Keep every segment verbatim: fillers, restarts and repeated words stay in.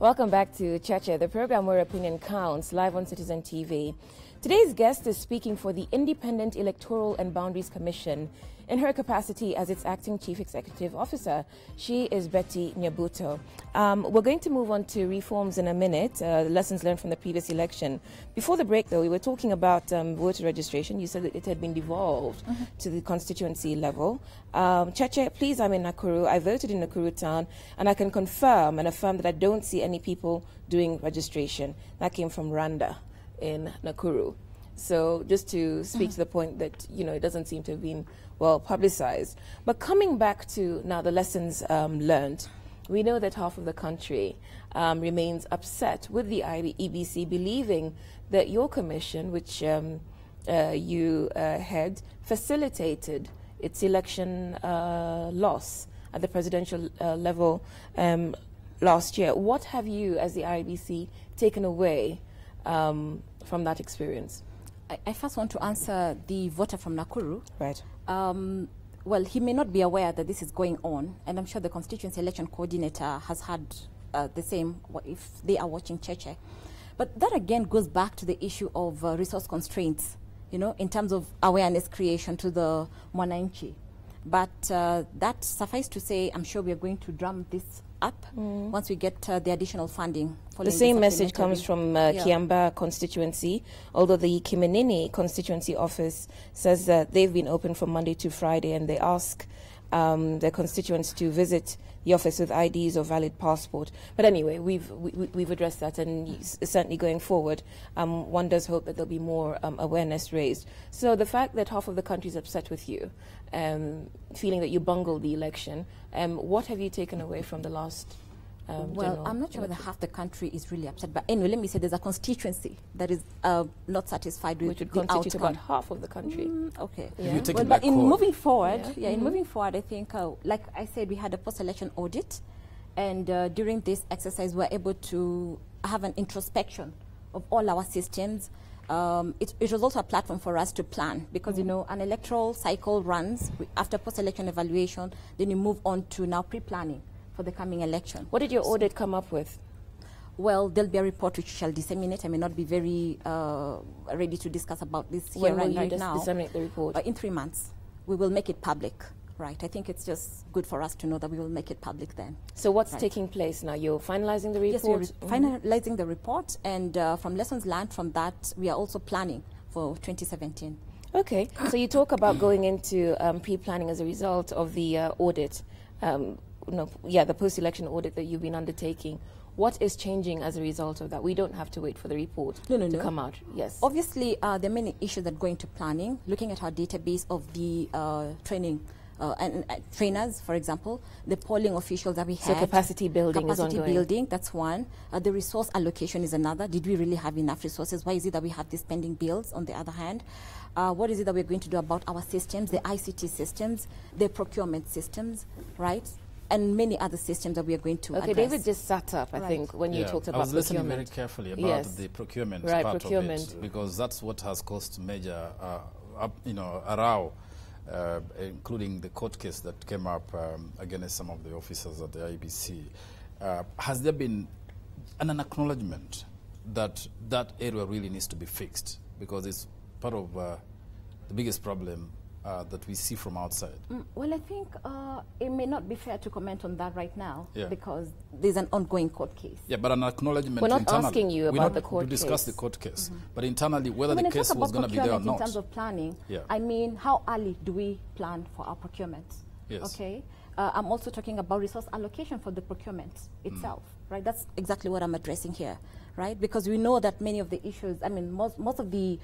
Welcome back to Cheche, the program where opinion counts, live on Citizen T V. Today's guest is speaking for the Independent Electoral and Boundaries Commission in her capacity as its acting chief executive officer. She is Betty Nyabuto. Um, we're going to move on to reforms in a minute, uh, lessons learned from the previous election. Before the break, though, we were talking about um, voter registration. You said that it had been devolved mm-hmm. to the constituency level. Um, Cheche, please, I'm in Nakuru. I voted in Nakuru town, and I can confirm and affirm that I don't see any people doing registration. That came from Randa in Nakuru. So just to speak mm-hmm. to the point that, you know, it doesn't seem to have been well publicized. But coming back to now the lessons um, learned, we know that half of the country um, remains upset with the E B C, believing that your commission, which um, uh, you uh, head, facilitated its election uh, loss at the presidential uh, level um, last year. What have you, as the I B C, taken away um, from that experience? I, I first want to answer the voter from Nakuru. Right. Um, well, he may not be aware that this is going on, and I'm sure the constituency election coordinator has had uh, the same if they are watching Cheche. But that again goes back to the issue of uh, resource constraints, you know, in terms of awareness creation to the Mwananchi. But uh, that suffice to say, I'm sure we are going to drum this up mm. once we get uh, the additional funding. The same message comes from uh, yeah. Kiamba constituency, although the Kiminini constituency office says that they've been open from Monday to Friday, and they ask um, their constituents to visit the office with I Ds or valid passport. But anyway, we've we, we've addressed that, and certainly going forward, um, one does hope that there'll be more um, awareness raised. So the fact that half of the country is upset with you, um, feeling that you bungled the election, um, what have you taken away from the last? Um, well, I'm not sure whether half the country is really upset, but anyway, let me say there's a constituency that is uh, not satisfied with Which would the constitute outcome. about half of the country. Mm, okay. Yeah. Well, but in moving forward, yeah, yeah yeah mm-hmm. in moving forward, I think, uh, like I said, we had a post-election audit, and uh, during this exercise, we were able to have an introspection of all our systems. Um, it, it was also a platform for us to plan, because, mm-hmm. you know, an electoral cycle runs after post-election evaluation, then you move on to now pre-planning for the coming election. What did your audit so, come up with? Well, there'll be a report which shall disseminate. I may not be very uh, ready to discuss about this when here right, will you right dis now. disseminate the report? Uh, in three months. We will make it public, right? I think it's just good for us to know that we will make it public then. So what's right. taking place now? You're finalizing the report? Yes, we're mm-hmm. finalizing the report, and uh, from lessons learned from that, we are also planning for twenty seventeen. Okay, so you talk about going into um, pre-planning as a result of the uh, audit. Um, No, yeah, the post-election audit that you've been undertaking. What is changing as a result of that? We don't have to wait for the report no, no, to no. come out. Yes. Obviously, uh, there are many issues that go into planning. Looking at our database of the uh, training uh, and uh, trainers, for example, the polling officials that we have. So capacity building capacity is ongoing. building, that's one. Uh, the resource allocation is another. Did we really have enough resources? Why is it that we have these pending bills? On the other hand, uh, what is it that we're going to do about our systems, the I C T systems, the procurement systems, right? And many other systems that we are going to okay, address. David just sat up, I right. think, when yeah, you talked about I was listening procurement. very carefully about yes. the procurement right, part procurement. of it, because that's what has caused major, uh, up, you know, a row, uh, including the court case that came up um, against some of the officers at the I B C. Uh, has there been an, an acknowledgement that that area really needs to be fixed, because it's part of uh, the biggest problem Uh, that we see from outside? Mm, well, I think uh, it may not be fair to comment on that right now, yeah. because there's an ongoing court case. Yeah, but an acknowledgement. We're not internally. asking you We're about not the court to discuss case. the court case, mm-hmm. but internally whether when the case was going to be there or not. In terms of planning, yeah. I mean, how early do we plan for our procurement? Yes. Okay. Uh, I'm also talking about resource allocation for the procurement itself, mm. right? That's exactly what I'm addressing here, right? Because we know that many of the issues, I mean, most, most of the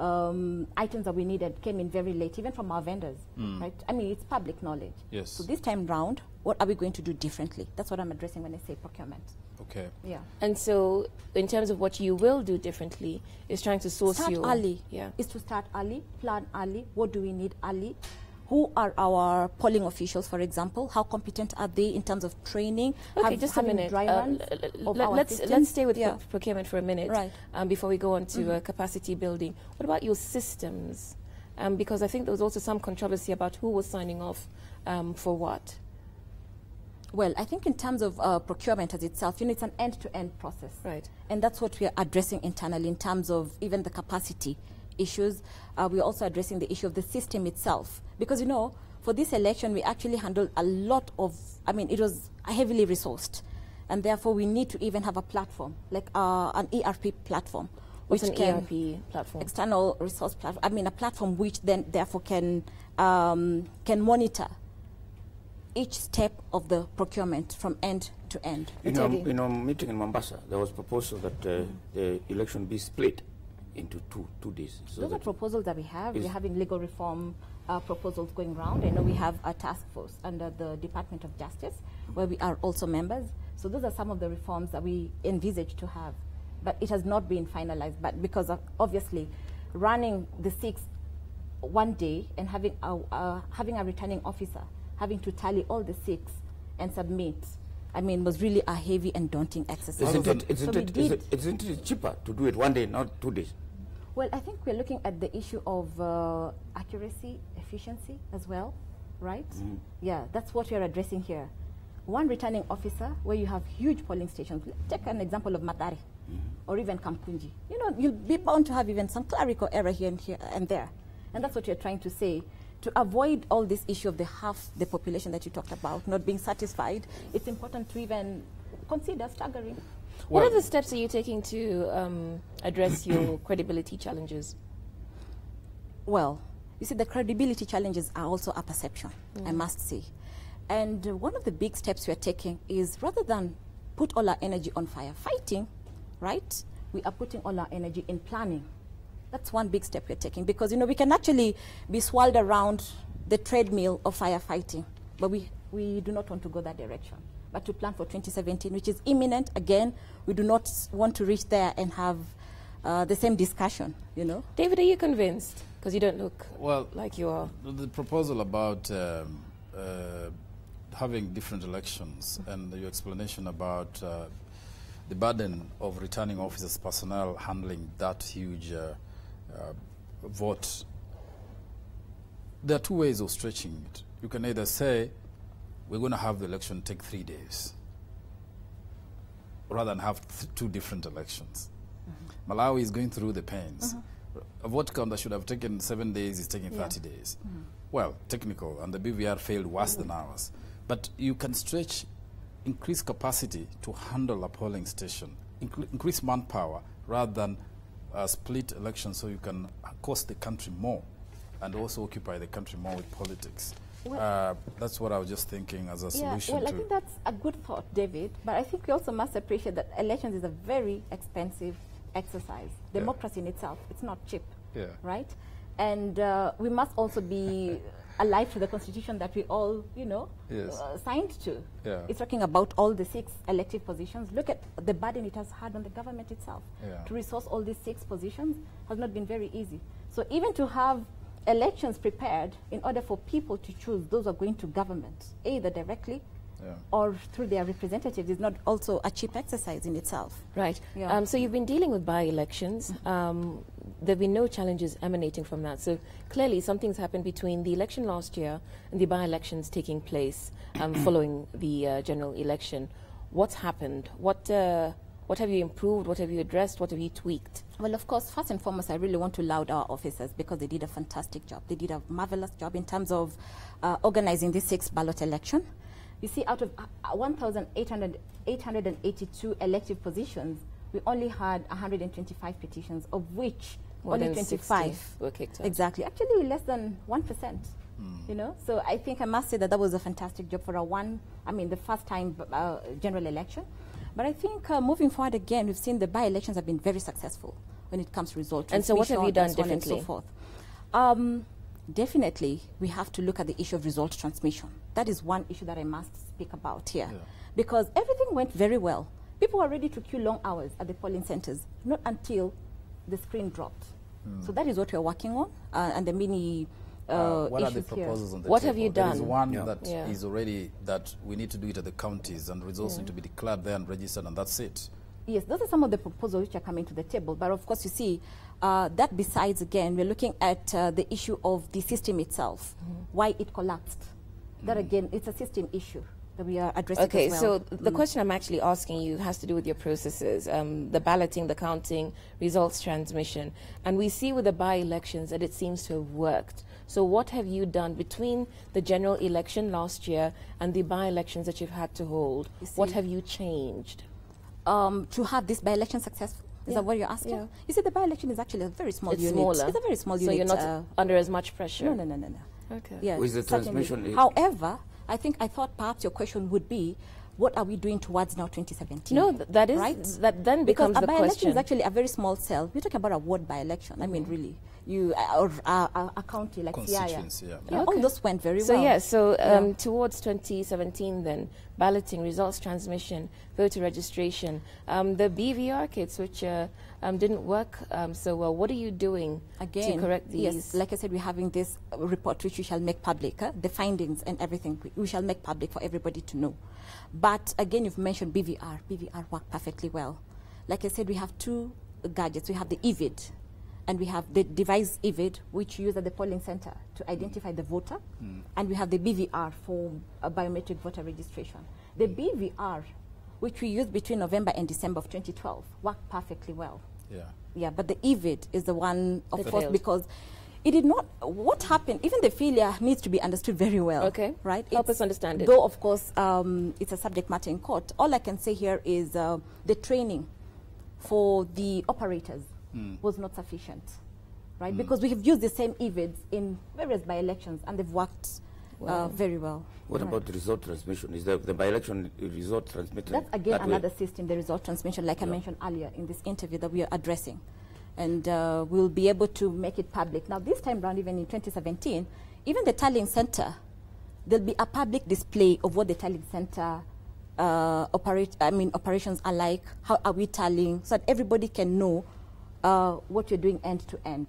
um, items that we needed came in very late, even from our vendors, mm. right? I mean, it's public knowledge. Yes. So this time round, what are we going to do differently? That's what I'm addressing when I say procurement. Okay. Yeah. And so, in terms of what you will do differently, is trying to source start your... early. Yeah. Is to start early, plan early. What do we need early? Who are our polling officials, for example? How competent are they in terms of training? Okay, Have, just a minute. Dry Uh, runs of let, our let's systems? let's stay with yeah. pro procurement for a minute, right. um, before we go on to mm-hmm. uh, capacity building. What about your systems? Um, because I think there was also some controversy about who was signing off um, for what. Well, I think in terms of uh, procurement as itself, you know, it's an end-to-end process. Right. And that's what we are addressing internally in terms of even the capacity issues. Uh, we're also addressing the issue of the system itself. Because, you know, for this election, we actually handled a lot of, I mean, it was heavily resourced. And therefore, we need to even have a platform, like uh, an E R P platform. What's which an can E R P platform? External resource platform. I mean, a platform which then therefore can, um, can monitor each step of the procurement from end to end. In our, in our meeting in Mombasa, there was proposal that uh, mm. the election be split into two two days. So Those are proposals that we have. We're having legal reform uh, proposals going around. I know we have a task force under the Department of Justice, where we are also members. So those are some of the reforms that we envisage to have. But it has not been finalized. But because of obviously running the six one day and having a, uh, having a returning officer having to tally all the six and submit, I mean, was really a heavy and daunting exercise. Isn't it, isn't, so it, is it, isn't it cheaper to do it one day, not two days? Well, I think we're looking at the issue of uh, accuracy, efficiency as well, right? Mm. Yeah, that's what we're addressing here. One returning officer where you have huge polling stations. Take an example of Mathare mm. or even Kamkunji. You know, you'll be bound to have even some clerical error here and here and there. And that's what you're trying to say. To avoid all this issue of the half the population that you talked about not being satisfied, it's important to even consider staggering. What well, are the steps are you taking to um, address your credibility challenges? Well, you see, the credibility challenges are also a perception, mm. I must say. And uh, one of the big steps we are taking is rather than put all our energy on firefighting, right, we are putting all our energy in planning. That's one big step we're taking because, you know, we can actually be swirled around the treadmill of firefighting, but we, we do not want to go that direction. But to plan for twenty seventeen, which is imminent, again, we do not want to reach there and have uh, the same discussion, you know. David, are you convinced? Because you don't look well, like you are. The proposal about um, uh, having different elections and your explanation about uh, the burden of returning officers' personnel handling that huge uh, Uh, vote, there are two ways of stretching it. You can either say, we're going to have the election take three days, rather than have th two different elections. Mm-hmm. Malawi is going through the pains. Mm-hmm. A vote count that should have taken seven days is taking yeah. thirty days. Mm-hmm. Well, technical, and the B V R failed worse mm-hmm. than ours. But you can stretch, increase capacity to handle a polling station, incre increase manpower, rather than Uh, split elections, so you can cost the country more and also occupy the country more with politics. Well, uh, that's what I was just thinking as a yeah, solution. Well, to I think that's a good thought, David, but I think we also must appreciate that elections is a very expensive exercise. Democracy yeah. in itself, it's not cheap, yeah. right? And uh, we must also be alive to the constitution that we all, you know, yes. uh, signed to. Yeah. It's talking about all the six elective positions. Look at the burden it has had on the government itself. Yeah. To resource all these six positions has not been very easy. So even to have elections prepared in order for people to choose those who are going to government, either directly yeah. or through their representatives, is not also a cheap exercise in itself. Right. Yeah. Um, so you've been dealing with by-elections. Mm-hmm. um, there have been no challenges emanating from that. So clearly something's happened between the election last year and the by-elections taking place um, following the uh, general election. What's happened? What, uh, what have you improved? What have you addressed? What have you tweaked? Well, of course, first and foremost, I really want to laud our officers because they did a fantastic job. They did a marvelous job in terms of uh, organizing this sixth ballot election. You see, out of uh, one thousand eight hundred eighty-two elective positions, we only had one hundred twenty-five petitions, of which More only twenty-five were kicked out. Exactly. Actually, less than one percent. Mm. You know, so I think I must say that that was a fantastic job for a one, I mean, the first time uh, general election. But I think uh, moving forward again, we've seen the by-elections have been very successful when it comes to result transmission. And so what have you done and so differently? And so forth. Um, definitely, we have to look at the issue of result transmission. That is one issue that I must speak about here. Yeah. Because everything went very well. People were ready to queue long hours at the polling centers, not until the screen dropped. Mm. So that is what we're working on, uh, and the mini uh, uh, what issues are the proposals here. on the What table? have you there done? There is one yeah. that yeah. is already that we need to do it at the counties, and results yeah. need to be declared there and registered, and that's it. Yes, those are some of the proposals which are coming to the table. But of course, you see, uh, that besides, again, we're looking at uh, the issue of the system itself, mm. why it collapsed. Mm. That, again, it's a system issue. that we are addressing Okay, as well. so the Mm. question I'm actually asking you has to do with your processes, um, the balloting, the counting, results transmission. And we see with the by-elections that it seems to have worked. So what have you done between the general election last year and the by-elections that you've had to hold? You What see- have you changed? Um, to have this by-election successful? Is Yeah. that what you're asking? Yeah. You see, the by-election is actually a very small It's unit. smaller. It's a very small So unit. you're not uh, under as much pressure? no, no, no, no, no. Okay. Yeah, With the certainly. transmission, it- However, I think I thought perhaps your question would be, what are we doing towards now twenty seventeen? No, th- that is, right? that then Because becomes a the by-election question. is actually a very small cell. We're talking about a ward by-election. I mean, really. You, uh, or uh, uh, a county like Siaya. Constituency, yeah. Yeah, Okay. all those went very So well. yes, so um, Yeah. towards twenty seventeen then, balloting, results transmission, voter registration, um, the B V R kits which uh, um, didn't work um, so well, what are you doing Again, to correct these? yes, like I said, we're having this uh, report which we shall make public, uh, the findings and everything we, we shall make public for everybody to know. But again, you've mentioned B V R. B V R worked perfectly well. Like I said, we have two gadgets. We have the E V I D, and we have the device E V I D, which you use at the polling center to identify the voter, Mm. and we have the B V R for uh, biometric voter registration. The B V R, which we used between November and December of twenty twelve, worked perfectly well. Yeah. Yeah, but the E V I D is the one, of That course, failed. because it did not, what happened, even the failure needs to be understood very well. Okay. Right? Help It's- us understand it. Though, of course, um, it's a subject matter in court. All I can say here is uh, the training for the operators Mm. was not sufficient. Right? Because we have used the same E V I Ds in various by-elections and they've worked uh, Wow. very well. What Right. about the result transmission? Is the, the by-election result transmitted That's again that way? another system, the result transmission, like I Yeah. mentioned earlier in this interview that we are addressing. And uh, we'll be able to make it public. Now, this time around, even in twenty seventeen, even the tallying center, there'll be a public display of what the tallying center uh, operate, I mean, operations are like, how are we tallying, so that everybody can know uh, what you're doing end to end.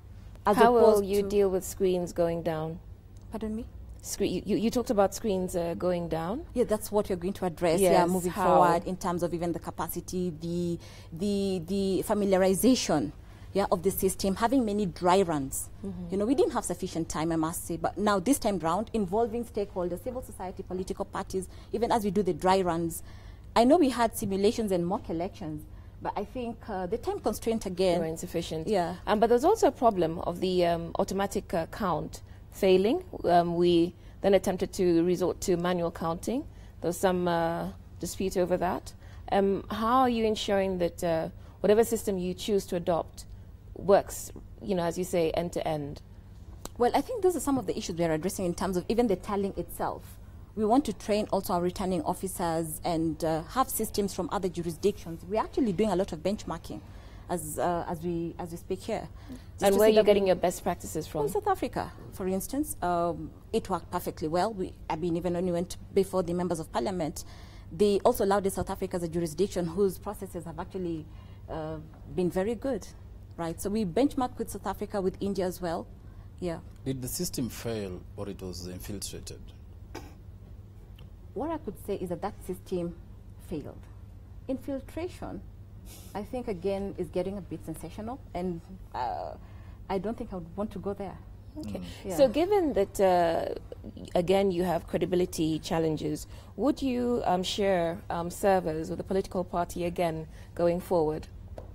As How will opposed you to- deal with screens going down? Pardon me? Scre- you, you, you talked about screens uh, going down. Yeah, that's what we're going to address. Yeah, Yes, moving how? forward in terms of even the capacity, the the the familiarization, yeah, of the system, having many dry runs. Mm-hmm. You know, we didn't have sufficient time, I must say, but now this time round, involving stakeholders, civil society, political parties, even as we do the dry runs. I know we had simulations and mock elections, but I think uh, the time constraint again. They were insufficient. Yeah. Um, but there's also a problem of the um, automatic uh, count failing. Um, we then attempted to resort to manual counting. There was some uh, dispute over that. Um, how are you ensuring that uh, whatever system you choose to adopt works, you know, as you say, end to end? Well, I think those are some of the issues we are addressing in terms of even the tallying itself. We want to train also our returning officers and uh, have systems from other jurisdictions. We're actually doing a lot of benchmarking as, uh, as, we, as we speak here. Just And to where are see you that we- getting your best practices from? From South Africa, for instance. Um, it worked perfectly well. We, I mean, even when we went before the members of parliament, they also allowed South Africa as a jurisdiction whose processes have actually uh, been very good. Right, so we benchmark with South Africa, with India as well. Yeah. Did the system fail or it was infiltrated? What I could say is that that system failed. Infiltration, I think, again, is getting a bit sensational, and uh, I don't think I would want to go there. Okay. Yeah. So given that, uh, again, you have credibility challenges, would you um, share um, servers with the political party again going forward?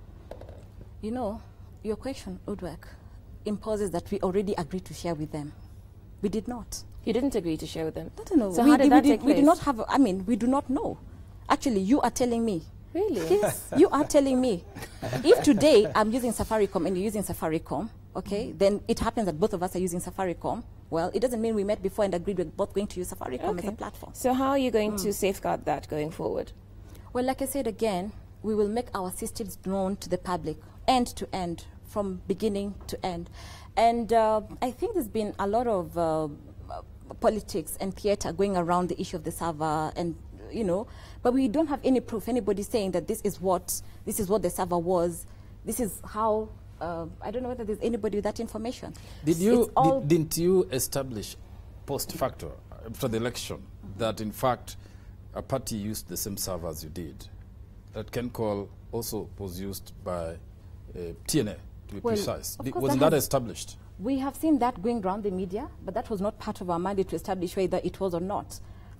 You know, your question, Udwek, imposes that we already agreed to share with them. We did not. You didn't agree to share with them. I don't know. So we, how did we that did, take we place? do not have, I mean, we do not know. Actually, you are telling me. Really? Yes, you are telling me. If today I'm using Safaricom and you're using Safaricom, okay, mm-hmm. then it happens that both of us are using Safaricom. Well, it doesn't mean we met before and agreed we're both going to use Safaricom Okay. as a platform. So how are you going Mm. to safeguard that going forward? Well, like I said again, we will make our systems known to the public, end to end, from beginning to end. And uh, I think there's been a lot of uh, politics and theater going around the issue of the server, and you know, but we don't have any proof. Anybody saying that this is what this is what the server was. This is how. Uh, I don't know whether there's anybody with that information. Did you, It's all did, didn't you establish post facto, after the election, mm-hmm. that in fact a party used the same server as you did? That Kencall also was used by uh, T N A, to be Well, precise. of Did, course wasn't that that has- established? We have seen that going around the media, but that was not part of our mandate to establish whether it was or not.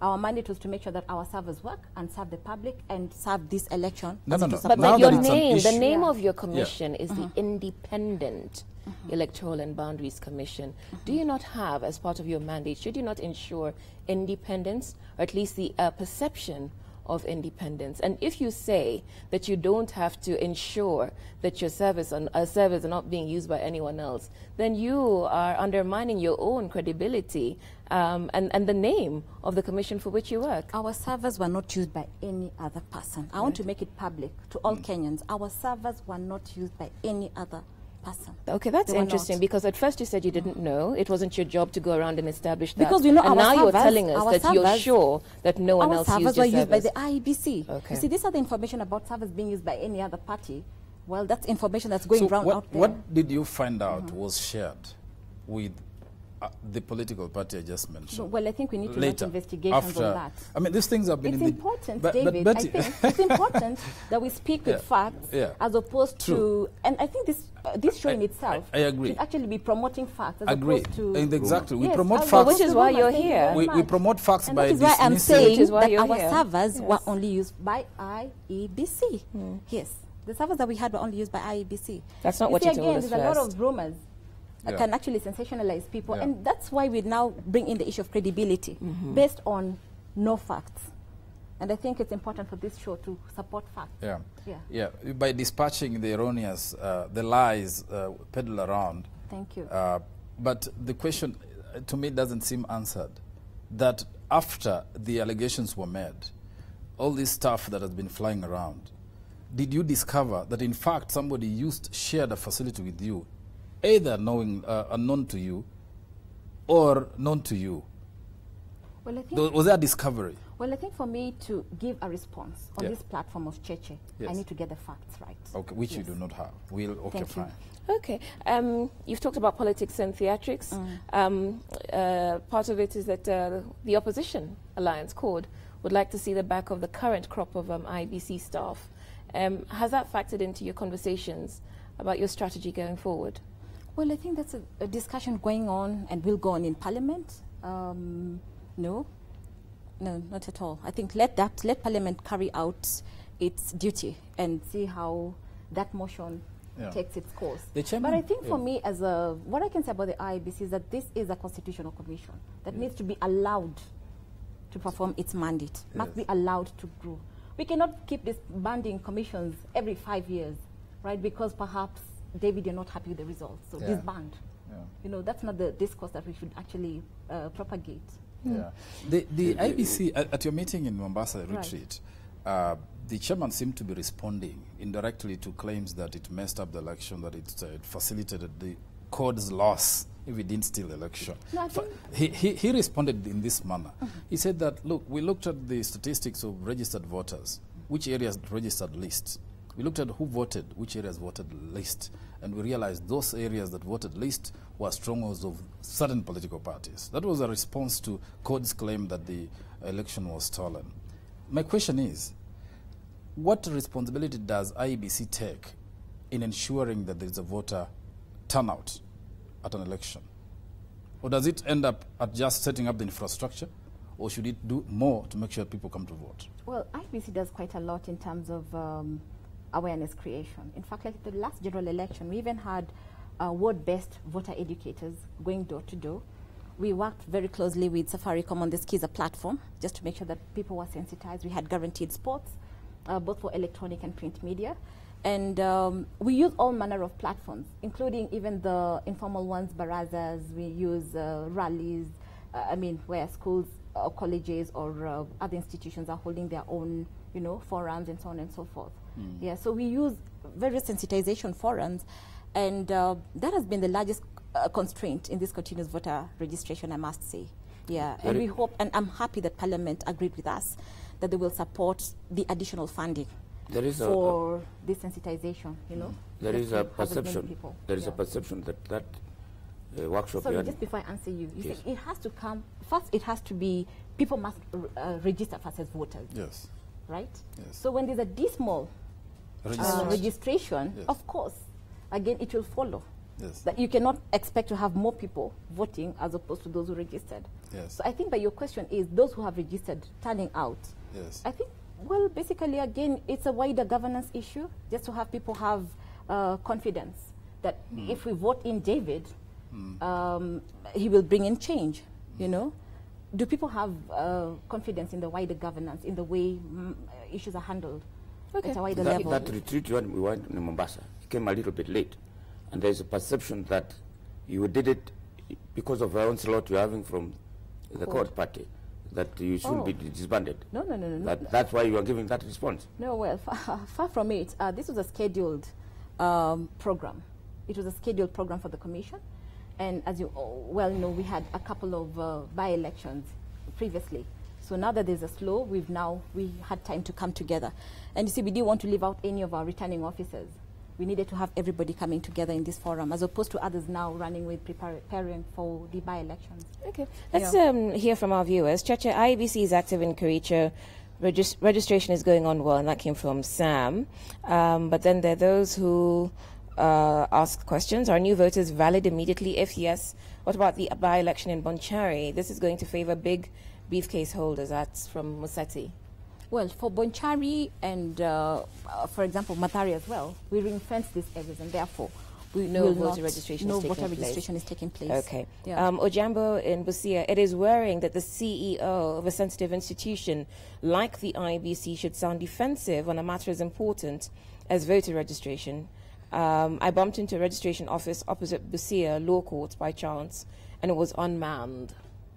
Our mandate was to make sure that our servers work and serve the public and serve this election. No, no, no. But, Now but your that it's an name, the issue- name Yeah. of your commission Yeah. is Mm-hmm. the Independent Electoral and Boundaries Commission. Mm-hmm. Do you not have, as part of your mandate, should you not ensure independence, or at least the uh, perception of independence? And if you say that you don't have to ensure that your service and uh, servers are not being used by anyone else, then you are undermining your own credibility um, and, and the name of the commission for which you work. Our servers were not used by any other person. I want to make it public to all Mm. Kenyans. Our servers were not used by any other person. Okay, that's They were interesting, not. because at first you said you didn't know. It wasn't your job to go around and establish that. Because we know and our now you're servers- telling us our that you're servers- sure that no one Our else servers used were your used by servers. the I E B C. Okay. You see, this other information about servers being used by any other party, well, that's information that's going So around what, out there. what did you find out was shared with uh, the political party I just mentioned? Well, I think we need to Later, launch investigations after, on that. I mean, these things have been It's in the... important, but- but David. Betty- I think it's important that we speak with Yeah. facts Yeah. as opposed True. to, and I think this uh, this show I- in itself I- I agree. should actually be promoting facts as Agree. opposed to And exactly. We Yes, promote as facts. opposed Which is to why rumors. you're Thank you here. very We, we much. promote facts And by that is why I'm dismissing- saying Which is why that you're our here. servers were Yes. only used by I E B C. Yes, the servers that we had were only used by I E B C. That's not you what see, you told again, us there's a lot first. of rumors that Yeah. can actually sensationalize people, Yeah. and that's why we now bring in the issue of credibility based on no facts. And I think it's important for this show to support facts. Yeah. Yeah. Yeah. By dispatching the erroneous, uh, the lies uh, peddled around. Thank you. Uh, but the question, uh, to me, doesn't seem answered. That after the allegations were made, all this stuff that has been flying around, did you discover that in fact somebody used, shared a facility with you, either knowing, uh, unknown to you, or known to you? Well, I think Th- Was there a discovery? Well, I think for me to give a response on Yeah. this platform of Cheche, I Yes. need to get the facts right. Okay, which you Yes. do not have. We'll, okay, Thank you. fine. Okay. Um, you've talked about politics and theatrics. Um, uh, part of it is that uh, the opposition alliance, CORD, would like to see the back of the current crop of um, I B C staff. Um, has that factored into your conversations about your strategy going forward? Well, I think that's a, a discussion going on and will go on in Parliament. Um, no, no, not at all. I think let that let Parliament carry out its duty and see how that motion Yeah. takes its course. The But chairman- I think for yeah. me, as a what I can say about the I B C is that this is a constitutional commission that needs to be allowed to perform its mandate. Must Yes. be allowed to grow. We cannot keep disbanding commissions every five years, right? Because perhaps David, you're not happy with the results, so Yeah. disband. Yeah. You know, that's not the discourse that we should actually uh, propagate. Yeah. The, the I B C, at, at your meeting in Mombasa retreat, uh, the chairman seemed to be responding indirectly to claims that it messed up the election, that it, uh, it facilitated the CORD's loss if it didn't steal the election. No, I Fa- think- he, he, he responded in this manner. He said that, look, we looked at the statistics of registered voters, which areas registered least. We looked at who voted, which areas voted least, and we realized those areas that voted least were strongholds of certain political parties. That was a response to CORD's claim that the election was stolen. My question is, what responsibility does I E B C take in ensuring that there is a voter turnout at an election? Or does it end up at just setting up the infrastructure? Or should it do more to make sure people come to vote? Well, I B C does quite a lot in terms of um, awareness creation. In fact, like the last general election, we even had uh, ward-based voter educators going door to door. We worked very closely with Safaricom on the Skiza platform just to make sure that people were sensitized. We had guaranteed spots, uh, both for electronic and print media. And um, we use all manner of platforms, including even the informal ones, barazas. We use uh, rallies, uh, I mean, where schools or colleges or uh, other institutions are holding their own, you know, forums and so on and so forth. Mm. Yeah, so we use various sensitization forums, and uh, that has been the largest uh, constraint in this continuous voter registration, I must say. Yeah, and we hope, and I'm happy that Parliament agreed with us that they will support the additional funding There is a, for this sensitization, you know. there that is will a have as many perception. people. There is Yeah. a perception that that uh, workshop. Sorry, you had- just before I answer you, you Yes. see, it has to come, first it has to be, people must uh, register first as voters, Yes. right? Yes. So when there's a dismal uh, Registration. registration, Yes. of course, again, it will follow. Yes. That you cannot expect to have more people voting as opposed to those who registered. Yes. So I think, but your question is those who have registered turning out. Yes. I think, well, basically, again, it's a wider governance issue, just to have people have uh, confidence that mm. if we vote in David, mm. um, he will bring in change, mm. you know? Do people have uh, confidence in the wider governance, in the way mm, issues are handled okay. at a wider that, level? That retreat when we went in Mombasa, it came a little bit late. And there's a perception that you did it because of the onslaught you're having from the court, court party, that you shouldn't oh. be disbanded. No, no, no, no. That, no. That's why you are giving that response. No, well, far, far from it. Uh, this was a scheduled um, program. It was a scheduled program for the commission. And as you well know, we had a couple of uh, by-elections previously. So now that there's a slow, we've now, we had time to come together. And you see, we didn't want to leave out any of our returning officers. We needed to have everybody coming together in this forum, as opposed to others now running with preparing for the by-elections. Okay, let's yeah. um, hear from our viewers. Cheche, I E B C is active in Kericho. Regis registration is going on well, and that came from Sam. Um, but then there are those who uh, ask questions. Are new voters valid immediately? If yes, what about the by-election in Bonchari? This is going to favor big briefcase holders. That's from Museti. Well, for Bonchari and, uh, uh, for example, Mathare as well, we ring-fence these areas, and therefore we no will voter not, registration no is taking voter place. registration is taking place. Okay. Yeah. Um, Ojambo in Busia, it is worrying that the C E O of a sensitive institution like the I E B C should sound defensive on a matter as important as voter registration. Um, I bumped into a registration office opposite Busia Law Court by chance, and it was unmanned.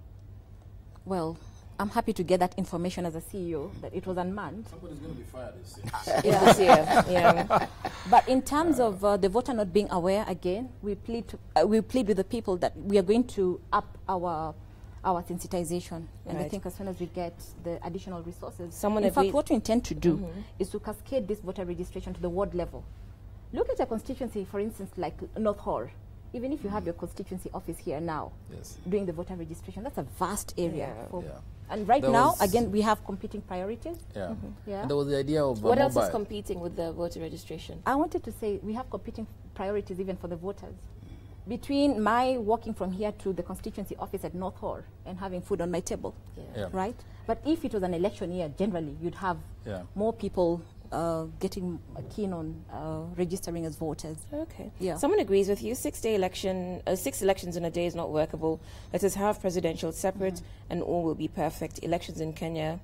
Well, I'm happy to get that information as a C E O, that it was unmanned. Somebody's going to be fired. Yeah. Busia, yeah. But in terms uh, of uh, the voter not being aware, again, we plead, to, uh, we plead with the people that we are going to up our our sensitization. And right. I think as soon as we get the additional resources, Someone in fact, agreed. what we intend to do Mm-hmm. is to cascade this voter registration to the ward level. Look at a constituency, for instance, like North Hall. Even if you have your constituency office here now, Yes. doing the voter registration, that's a vast area. Yeah. For Yeah. And right There now, was- again, we have competing priorities. Yeah. Mm-hmm. Yeah. And there was the idea of uh, What else is mobile. competing with the voter registration? I wanted to say we have competing priorities even for the voters. Between my walking from here to the constituency office at North Hall and having food on my table, Yeah. Yeah. right? But if it was an election year, generally, you'd have Yeah. more people uh, getting keen on uh, registering as voters. Okay. Yeah. Someone agrees with you. Six-day election, uh, six elections in a day is not workable. Let us have presidential separate, mm-hmm. and all will be perfect. Elections in Kenya.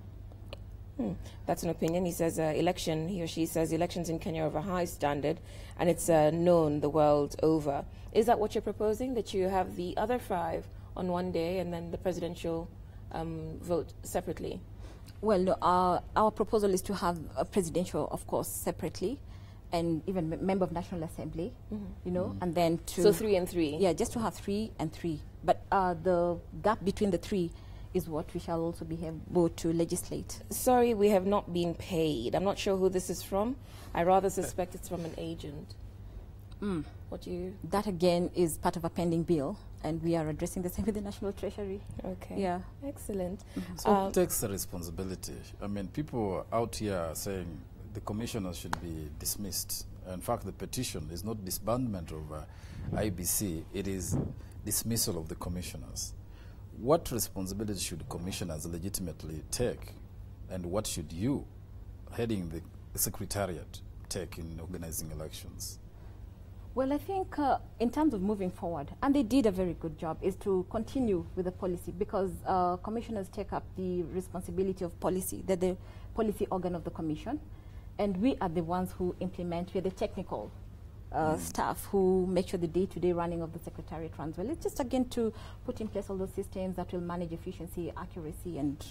Hmm. That's an opinion. He says uh, election. He or she says elections in Kenya are of a high standard, and it's uh, known the world over. Is that what you're proposing? That you have the other five on one day, and then the presidential um, vote separately? Well, no, our, our proposal is to have a presidential, of course, separately, and even m member of National Assembly, mm-hmm. you know, mm-hmm. and then to... So three and three? Yeah, just to have three and three. But uh, the gap between the three is what we shall also be able to legislate. Sorry, we have not been paid. I'm not sure who this is from. I rather suspect it's from an agent. Mm. What do you... That, again, is part of a pending bill, and we are addressing the same with the National Treasury. Okay. Yeah. Excellent. Mm-hmm. So Um, who takes the responsibility? I mean, people out here are saying the commissioners should be dismissed. In fact, the petition is not disbandment of uh, I B C, it is dismissal of the commissioners. What responsibility should commissioners legitimately take, and what should you, heading the, the secretariat, take in organizing elections? Well, I think uh, in terms of moving forward, and they did a very good job, is to continue with the policy, because uh, commissioners take up the responsibility of policy. They're the policy organ of the commission, and we are the ones who implement. We are the technical uh, mm. staff who make sure the day-to-day running of the secretariat runs well. It's just, again, to put in place all those systems that will manage efficiency, accuracy, and...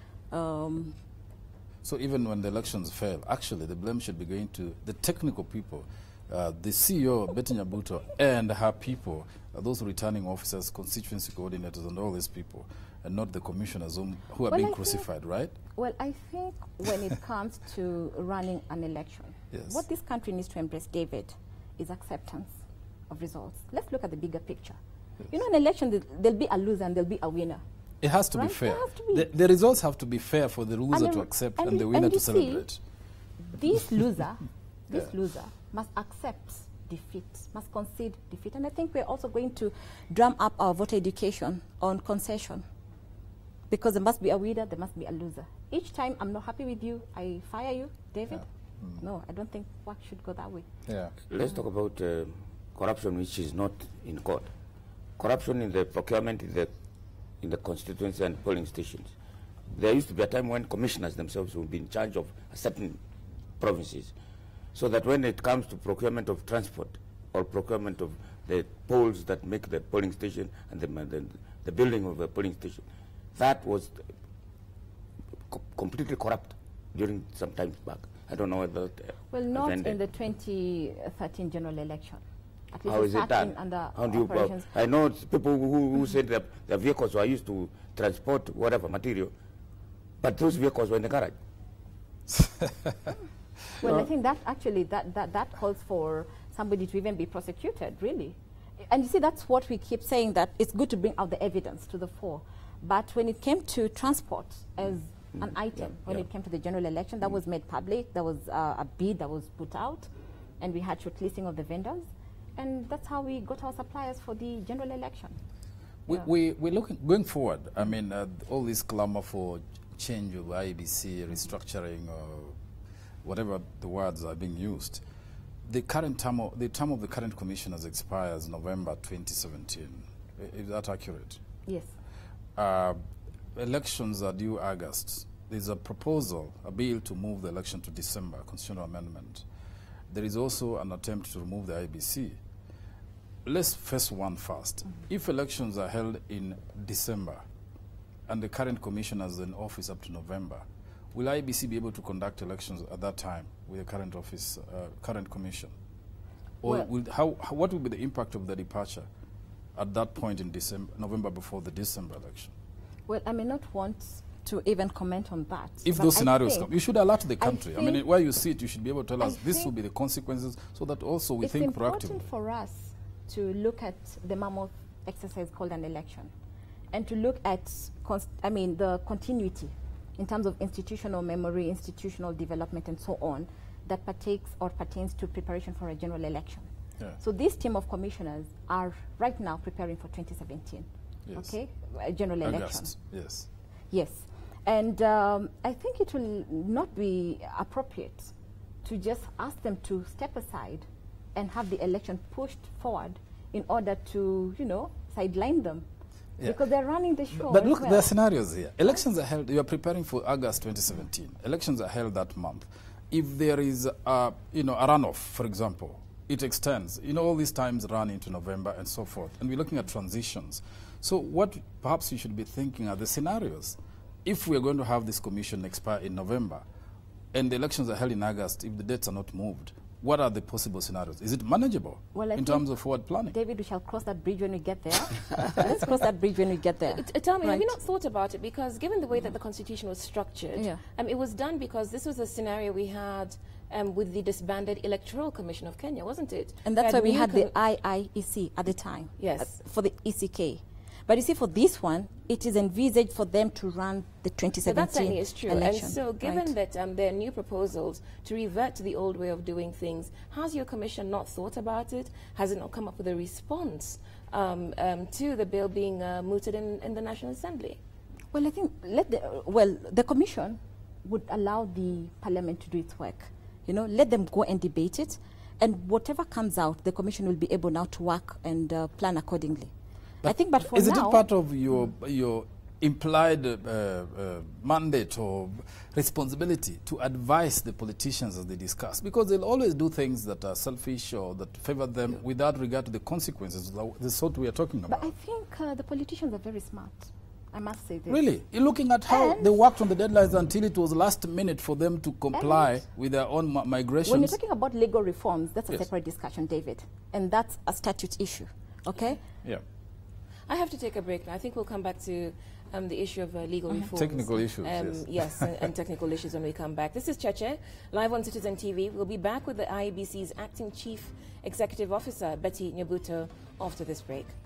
Um, so even when the elections fail, actually the blame should be going to the technical people. Uh, the C E O, Betty Nyabuto, and her people, uh, those returning officers, constituency coordinators, and all these people, and not the commissioners whom, who are well, being I crucified, right? Well, I think when it comes to running an election, yes. what this country needs to embrace, David, is acceptance of results. Let's look at the bigger picture. Yes. You know, in an election, th there'll be a loser and there'll be a winner. It has to right? be fair. It has to be. The, the results have to be fair for the loser and to the, accept and, and the, the winner and to see, celebrate. This loser, this yeah. loser must accept defeat, must concede defeat. And I think we're also going to drum up our voter education on concession. because there must be a winner, there must be a loser. Each time I'm not happy with you, I fire you, David. Yeah. Mm. No, I don't think work should go that way. Yeah. Let's talk about uh, corruption which is not in court. Corruption in the procurement in the, in the constituency and polling stations. There used to be a time when commissioners themselves would be in charge of certain provinces, so that when it comes to procurement of transport or procurement of the poles that make the polling station and the, the, the building of the polling station, that was co completely corrupt during some time back. I don't know whether that, uh, Well, not in the twenty thirteen general election. At least how is it done? Under How do you, uh, I know people who, who said that their vehicles were used to transport whatever material, but those vehicles were in the garage. Well, I think that actually that, that, that calls for somebody to even be prosecuted, really. And you see, that's what we keep saying, that it's good to bring out the evidence to the fore. But when it came to transport as mm. an item, yeah, when yeah. it came to the general election, that mm. was made public. There was uh, a bid that was put out, and we had shortlisting of the vendors. And that's how we got our suppliers for the general election. We, yeah. we, we're looking, going forward, I mean, uh, all this clamor for change of I E B C, restructuring, or whatever the words are being used. The current term of, the term of the current commissioners expires November twenty seventeen. Is that accurate? Yes. Uh, elections are due August. There's a proposal, a bill to move the election to December, constitutional amendment. There is also an attempt to remove the I E B C. Let's face one first. Mm-hmm. If elections are held in December and the current commissioners are in office up to November, will I E B C be able to conduct elections at that time with the current office, uh, current commission? Or well, will, how, how, what will be the impact of the departure at that point in December, November before the December election? Well, I may not want to even comment on that. If those scenarios come, you should alert the country. I, I mean, where you see it, you should be able to tell I us this will be the consequences, so that also we think proactively. It's important for us to look at the mammoth exercise called an election, and to look at, const I mean, the continuity in terms of institutional memory, institutional development, and so on, that partakes or pertains to preparation for a general election. Yeah. So this team of commissioners are right now preparing for twenty seventeen, yes. okay, a general August. election. Yes. Yes. And um, I think it will not be appropriate to just ask them to step aside and have the election pushed forward in order to, you know, sideline them. Yeah. Because they're running the show. But look, well. there are scenarios here. Elections are held, you are preparing for August twenty seventeen. Elections are held that month. If there is, a, you know, a runoff, for example, it extends. You know, all these times run into November and so forth. And we're looking at transitions. So what perhaps you should be thinking are the scenarios. If we are going to have this commission expire in November, and the elections are held in August, if the dates are not moved, what are the possible scenarios? Is it manageable well, in terms of forward planning? David, we shall cross that bridge when we get there. Let's cross that bridge when we get there. Uh, tell me, right. have you not thought about it? Because given the way that the Constitution was structured, yeah. um, it was done because this was a scenario we had um, with the disbanded Electoral Commission of Kenya, wasn't it? And that's why we had the com I I E C at the time. Yes. Uh, for the E C K. But you see, for this one, it is envisaged for them to run the twenty seventeen so that certainly is true. election. And so given right. that um, there are new proposals to revert to the old way of doing things, has your commission not thought about it? Has it not come up with a response um, um, to the bill being uh, mooted in, in the National Assembly? Well, I think let the, uh, well, the commission would allow the parliament to do its work. You know, let them go and debate it. And whatever comes out, the commission will be able now to work and uh, plan accordingly. But I think, but for is now, it part of your your implied uh, uh, mandate or responsibility to advise the politicians as they discuss? Because they'll always do things that are selfish or that favor them yeah. without regard to the consequences. The sort we are talking about. But I think uh, the politicians are very smart. I must say this. Really? You're looking at how and they worked on the deadlines until it was last minute for them to comply with their own mi migrations. When you're talking about legal reforms, that's a yes. separate discussion, David. And that's a statute issue. Okay? Yeah. I have to take a break now. I think we'll come back to um, the issue of uh, legal mm-hmm. reforms. Technical issues, um, yes. Yes, and, and technical issues when we come back. This is Cheche, live on Citizen T V. We'll be back with the I E B C's Acting Chief Executive Officer, Betty Nyabuto, after this break.